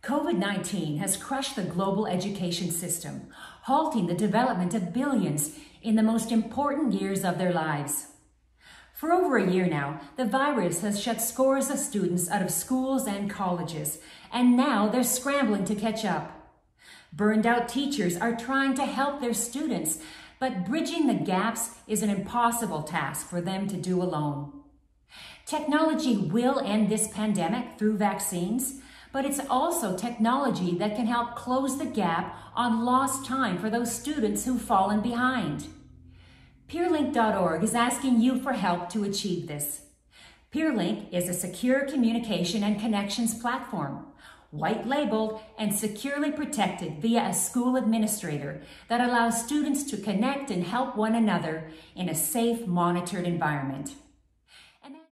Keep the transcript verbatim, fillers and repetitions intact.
COVID nineteen has crushed the global education system, halting the development of billions in the most important years of their lives. For over a year now, the virus has shut scores of students out of schools and colleges, and now they're scrambling to catch up. Burned out teachers are trying to help their students, but bridging the gaps is an impossible task for them to do alone. Technology will end this pandemic through vaccines, but it's also technology that can help close the gap on lost time for those students who've fallen behind. Peerlink dot org is asking you for help to achieve this. Peerlink is a secure communication and connections platform, white-labeled and securely protected via a school administrator that allows students to connect and help one another in a safe, monitored environment.